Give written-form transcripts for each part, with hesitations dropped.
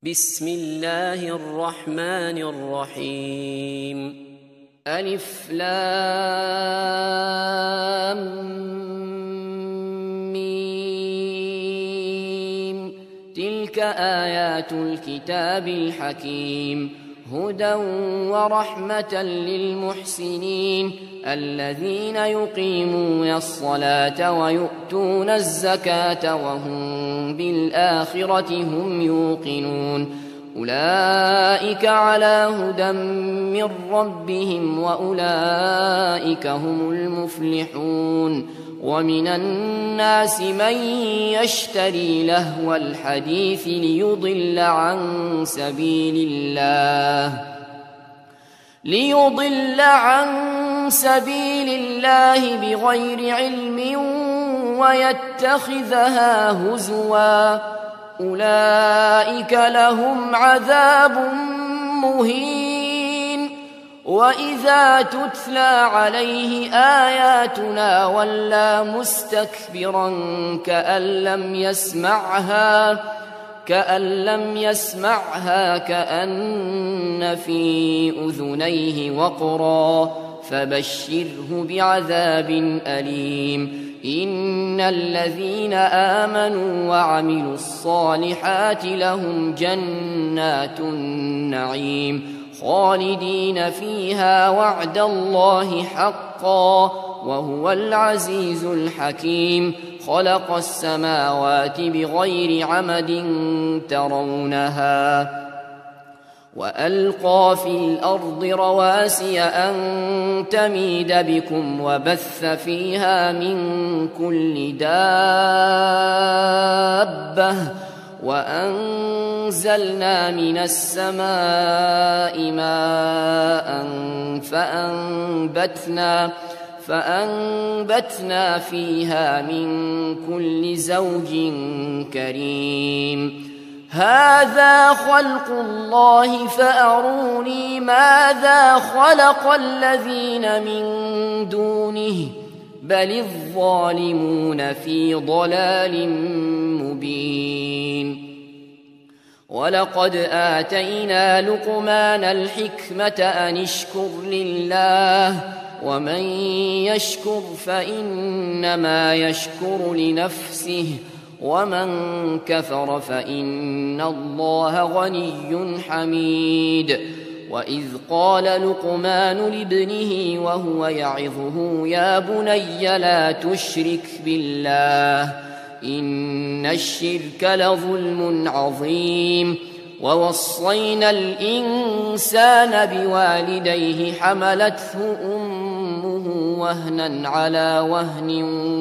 بسم الله الرحمن الرحيم. ألف لام ميم. تلك آيات الكتاب الحكيم، هدى ورحمة للمحسنين الذين يقيمون الصلاة ويؤتون الزكاة وهم بالآخرة هم يوقنون. أولئك على هدى من ربهم وأولئك هم المفلحون. ومن الناس من يشتري لهو الحديث ليضل عن سبيل الله بغير علم ويتخذها هزوا. أولئك لهم عذاب مهين. وإذا تتلى عليه آياتنا ولى مستكبرا كأن لم يسمعها كأن في أذنيه وقرا، فبشره بعذاب أليم. إن الذين آمنوا وعملوا الصالحات لهم جنات النعيم خالدين فيها وعد الله حقا وهو العزيز الحكيم. خلق السماوات بغير عمد ترونها وألقى في الأرض رواسي أن تميد بكم وبث فيها من كل دابة وأنزلنا من السماء ماء فأنبتنا فيها من كل زوج كريم. هذا خلق الله فأروني ماذا خلق الذين من دونه بل الظالمون في ضلال مبين. ولقد آتينا لقمان الحكمة أن اشكر لله ومن يشكر فإنما يشكر لنفسه ومن كفر فإن الله غني حميد. وإذ قال لقمان لابنه وهو يعظه يا بني لا تشرك بالله إن الشرك لظلم عظيم. ووصينا الإنسان بوالديه حملته أمه وهنا على وهن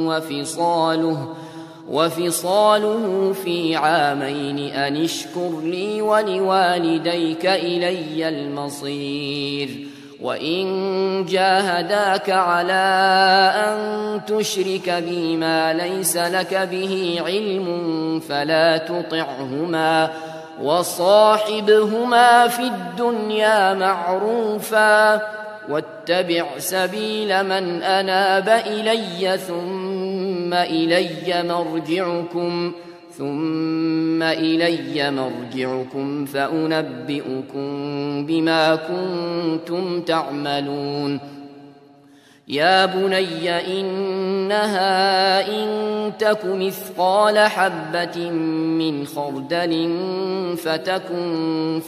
وفصاله في عامين أن اشكر لي ولوالديك إلي المصير. وإن جاهداك على أن تشرك بي ما ليس لك به علم فلا تطعهما وصاحبهما في الدنيا معروفا واتبع سبيل من أناب إلي ثم إلي مرجعكم فأنبئكم بما كنتم تعملون. يا بني إنها إن تك مثقال حبة من خردل فتكن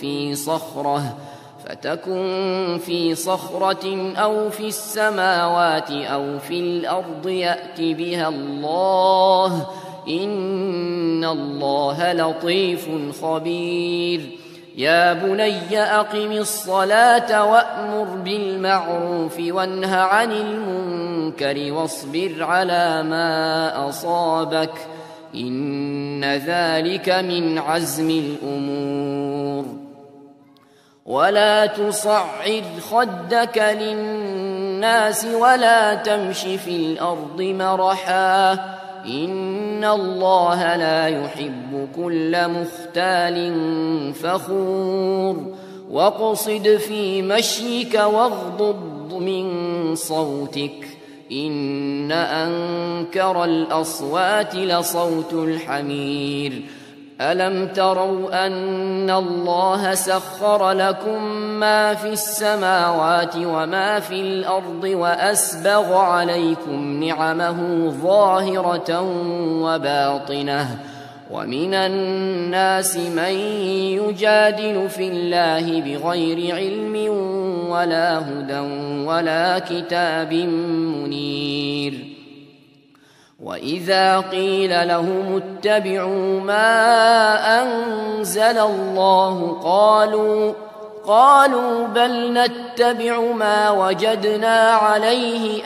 في صخرة أو في السماوات أو في الأرض يأت بها الله إن الله لطيف خبير. يا بني أقم الصلاة وأمر بالمعروف وانه عن المنكر واصبر على ما أصابك إن ذلك من عزم الأمور. ولا تصعر خدك للناس ولا تمش في الأرض مرحا إن الله لا يحب كل مختال فخور. واقصد في مشيك واغضض من صوتك إن أنكر الأصوات لصوت الحمير. ألم تروا أن الله سخر لكم ما في السماوات وما في الأرض وأسبغ عليكم نعمه ظاهرة وباطنة ومن الناس من يجادل في الله بغير علم ولا هدى ولا كتاب منير وإذا قيل لهم اتبعوا ما أنزل الله قالوا بل نتبع ما وجدنا عليه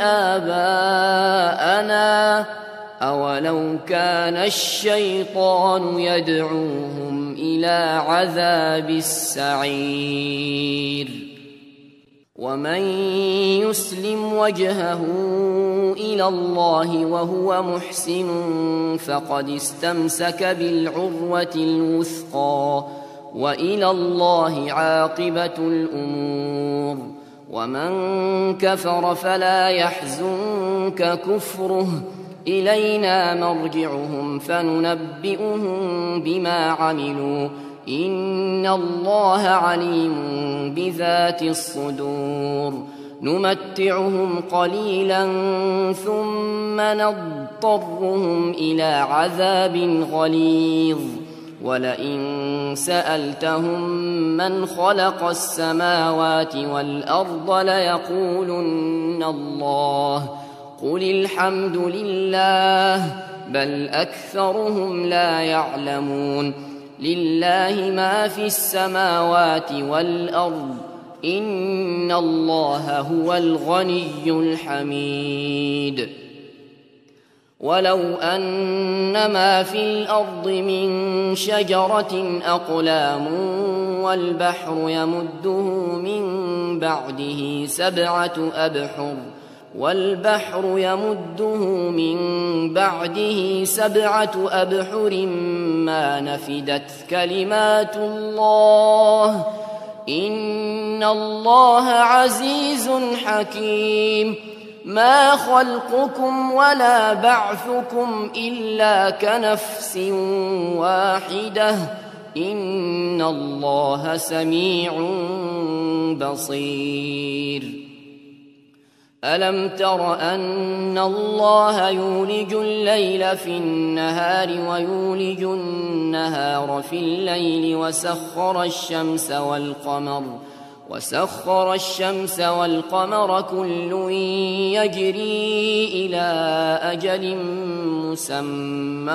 آباءنا أولو كان الشيطان يدعوهم إلى عذاب السعير ومن يسلم وجهه إلى الله وهو محسن فقد استمسك بالعروة الوثقى وإلى الله عاقبة الأمور ومن كفر فلا يحزنك كفره إلينا مرجعهم فننبئهم بما عملوا إن الله عليم بذات الصدور نمتعهم قليلا ثم نضطرهم إلى عذاب غليظ ولئن سألتهم من خلق السماوات والأرض ليقولن الله قل الحمد لله بل أكثرهم لا يعلمون لله ما في السماوات والأرض إن الله هو الغني الحميد ولو أن ما في الأرض من شجرة أقلام والبحر يمده من بعده سبعة أبحر ما نفدت كلمات الله إن الله عزيز حكيم ما خلقكم ولا بعثكم إلا كنفس واحدة إن الله سميع بصير ألم تر أن الله يولج الليل في النهار ويولج النهار في الليل وسخر الشمس والقمر كل يجري إلى أجل مسمى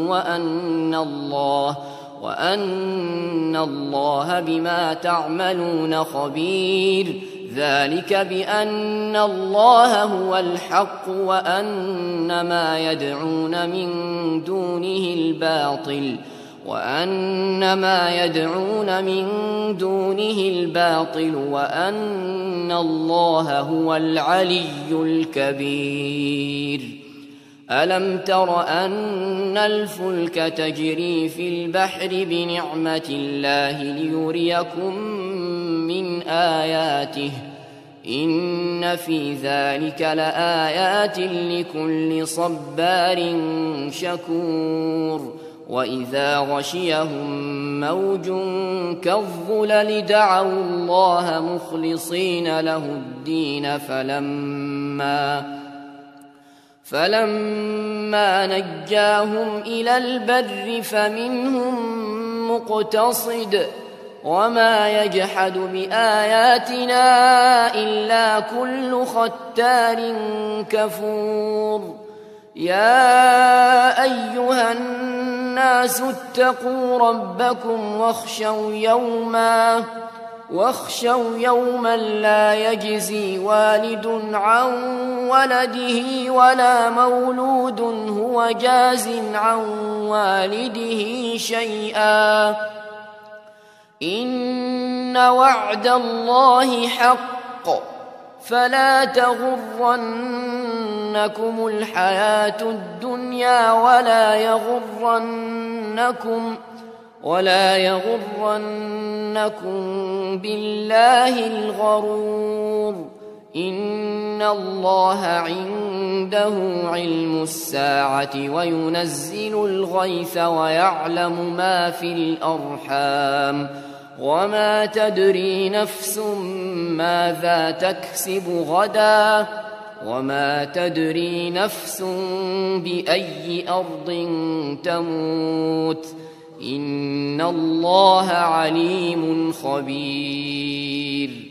وأن الله بما تعملون خبير ذلك بأن الله هو الحق وأن ما يدعون من دونه الباطل وأن الله هو العلي الكبير ألم تر أن الفلك تجري في البحر بنعمة الله ليريكم من آياته إن في ذلك لآيات لكل صبار شكور وإذا غشيهم موج كالظلل دعوا الله مخلصين له الدين فلما نجاهم إلى البر فمنهم مقتصد وما يجحد بآياتنا إلا كل ختار كفور يا أيها الناس اتقوا ربكم واخشوا يوما لا يجزي والد عن ولده ولا مولود هو جاز عن والده شيئا إن وعد الله حق فلا تغرنكم الحياة الدنيا ولا يغرنكم بالله الغرور إن الله عنده علم الساعة وينزل الغيث ويعلم ما في الأرحام وما تدري نفس ماذا تكسب غدا وما تدري نفس بأي أرض تموت إن الله عليم خبير